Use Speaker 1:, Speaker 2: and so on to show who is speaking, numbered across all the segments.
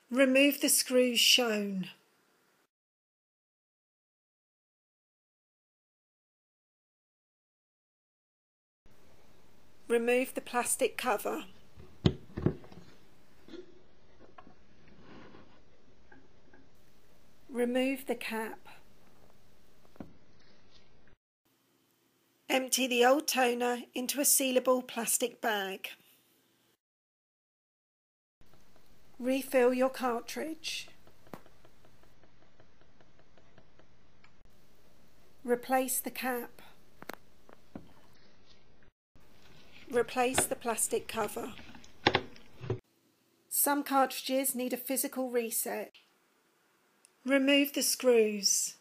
Speaker 1: Remove the screws shown. Remove the plastic cover. Remove the cap. Empty the old toner into a sealable plastic bag. Refill your cartridge. Replace the cap. Replace the plastic cover. Some cartridges need a physical reset. Remove the screws.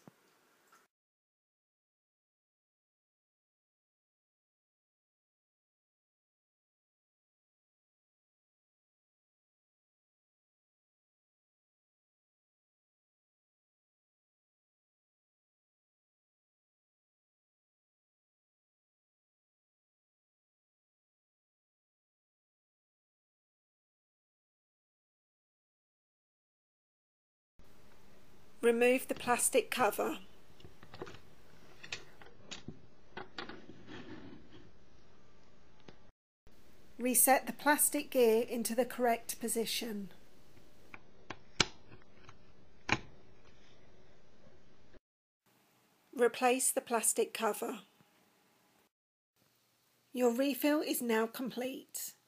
Speaker 1: Remove the plastic cover. Reset the plastic gear into the correct position. Replace the plastic cover. Your refill is now complete.